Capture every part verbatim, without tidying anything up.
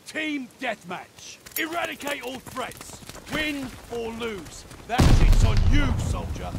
Team deathmatch. Eradicate all threats. Win or lose. That shit's on you, soldier.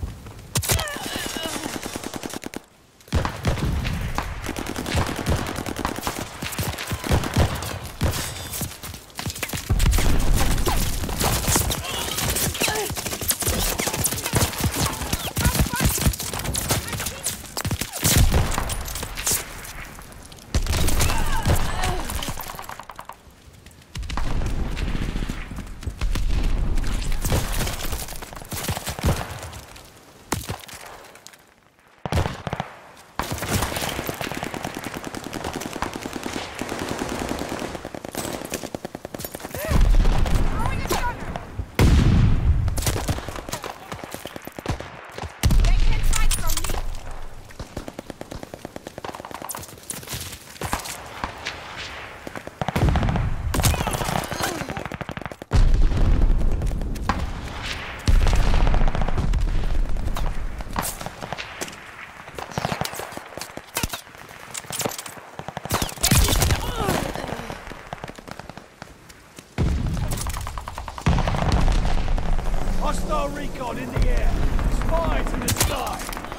Hostile recon in the air. Spies in the sky.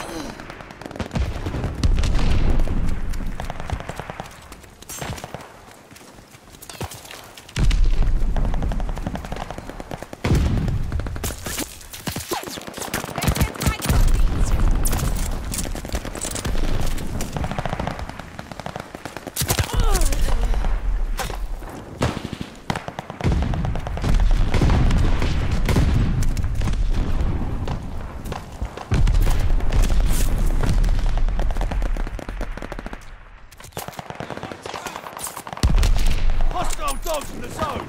Hostile dogs in the zone!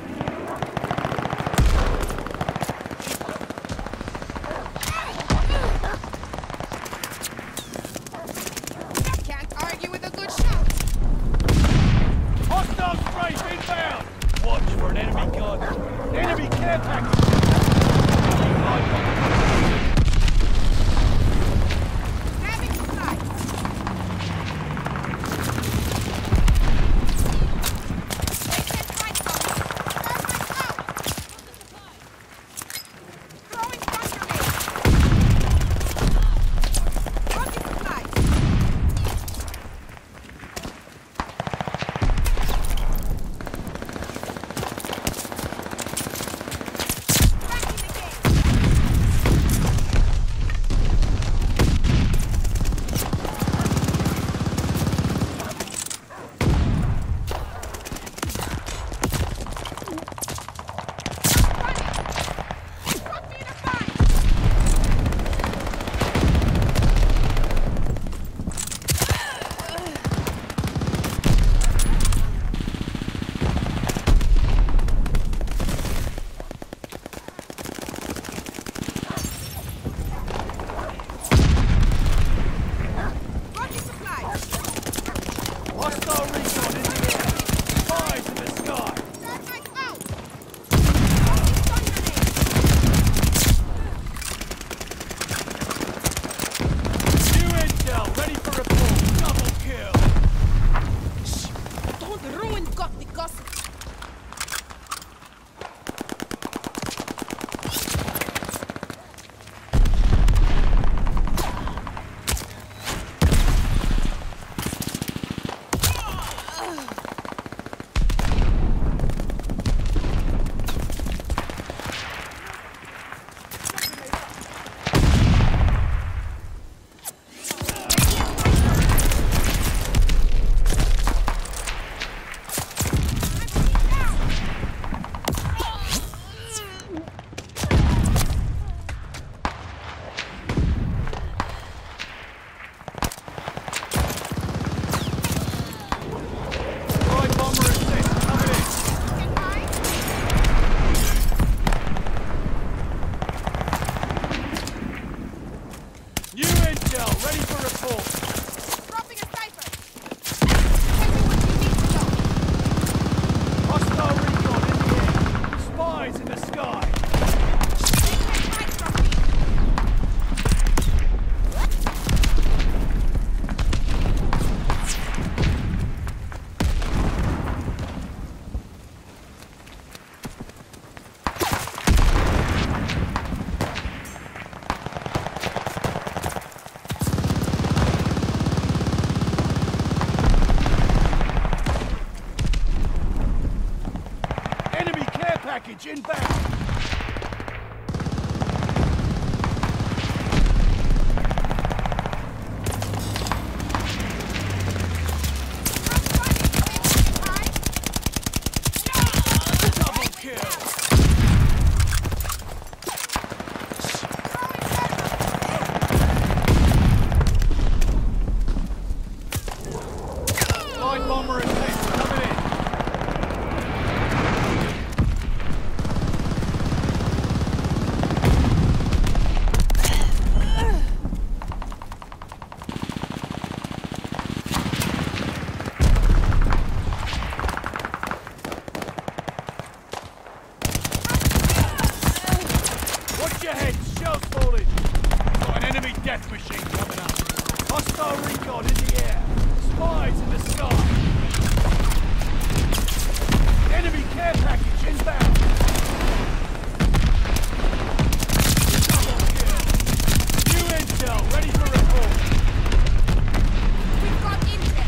Can't argue with a good shot! Hostile strafe inbound! Watch for an enemy gun. Enemy care package! Grabbing supplies! Ready for report. Dropping a sniper. Tell me what you need to know. Hostile recon in the air. Spies in the sky. They can't hide from me. inbound! Bomber and tanks coming in. Watch your head, shells falling. Got an enemy death machine coming up. Hostile recon in the air. Spies in the sky. Enemy care package inbound. Double kill. New intel ready for report. We've got intel.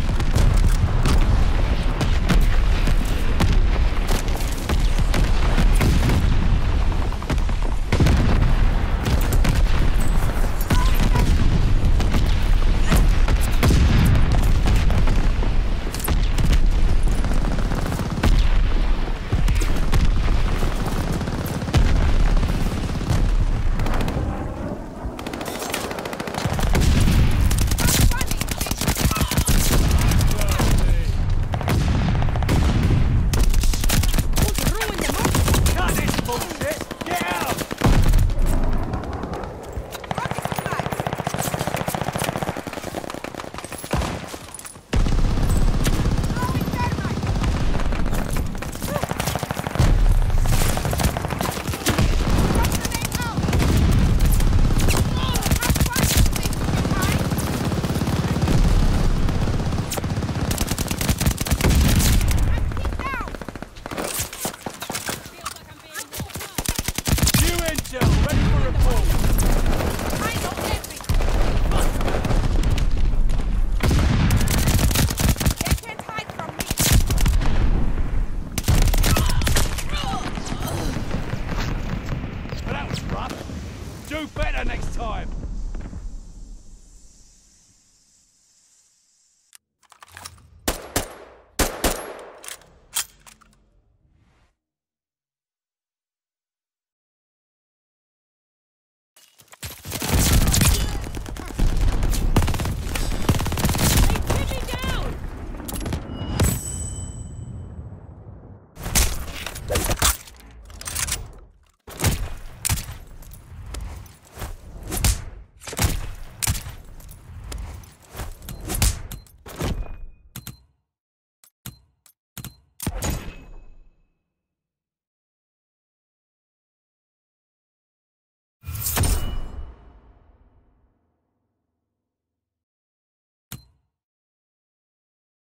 Do better next time! They